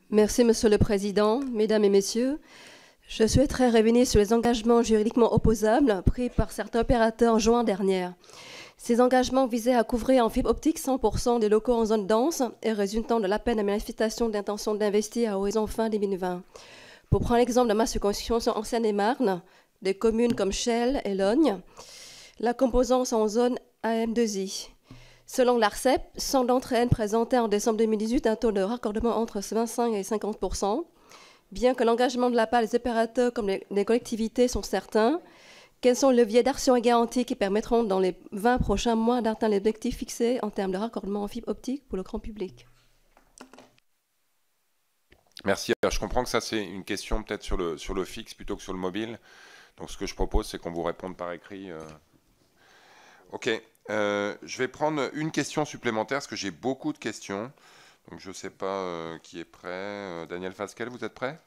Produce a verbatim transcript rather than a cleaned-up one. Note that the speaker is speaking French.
Merci, Monsieur le Président. Mesdames et Messieurs, je souhaiterais revenir sur les engagements juridiquement opposables pris par certains opérateurs en juin dernier. Ces engagements visaient à couvrir en fibre optique cent pour cent des locaux en zone dense et résultant de l'appel à manifestation d'intention d'investir à horizon fin deux mille vingt. Pour prendre l'exemple de ma circonscription en Seine-et-Marne, des communes comme Chelles et Logne, la composance en zone A M deux I. Selon l'ARCEP, cent d'entre elles présentaient en décembre deux mille dix-huit un taux de raccordement entre vingt-cinq et cinquante pour cent. Bien que l'engagement de la part des opérateurs comme les, les collectivités sont certains, quels sont les leviers d'action et garanties qui permettront dans les vingt prochains mois d'atteindre les objectifs fixés en termes de raccordement en fibre optique pour le grand public? Merci. Alors, je comprends que ça, c'est une question peut-être sur le, sur le fixe plutôt que sur le mobile. Donc, ce que je propose, c'est qu'on vous réponde par écrit. Euh... OK. Euh, je vais prendre une question supplémentaire parce que j'ai beaucoup de questions. Donc, je ne sais pas euh, qui est prêt. Euh, Daniel Fasquelle, vous êtes prêt?